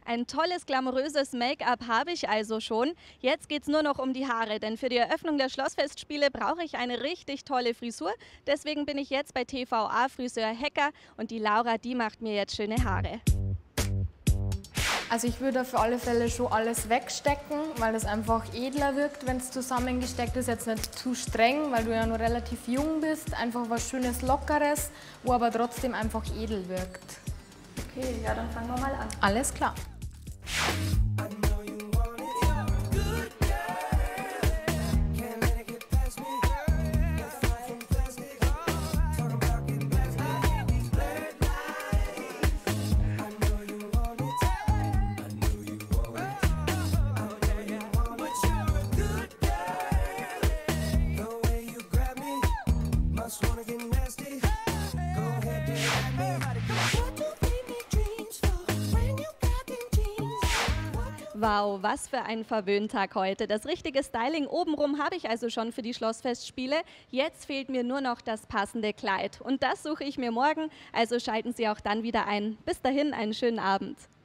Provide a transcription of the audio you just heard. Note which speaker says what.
Speaker 1: Ein tolles, glamouröses Make-up habe ich also schon. Jetzt geht's nur noch um die Haare, denn für die Eröffnung der Schlossfestspiele brauche ich eine richtig tolle Frisur. Deswegen bin ich jetzt bei TVA Friseur Hecker und die Laura, die macht mir jetzt schöne Haare.
Speaker 2: Also ich würde auf alle Fälle schon alles wegstecken, weil das einfach edler wirkt, wenn es zusammengesteckt ist. Jetzt nicht zu streng, weil du ja noch relativ jung bist. Einfach was Schönes, Lockeres, wo aber trotzdem einfach edel wirkt.
Speaker 1: Okay, ja, dann fangen wir mal an.
Speaker 2: Alles klar.
Speaker 1: Wow, was für ein Verwöhntag heute. Das richtige Styling obenrum habe ich also schon für die Schlossfestspiele. Jetzt fehlt mir nur noch das passende Kleid. Und das suche ich mir morgen, also schalten Sie auch dann wieder ein. Bis dahin, einen schönen Abend.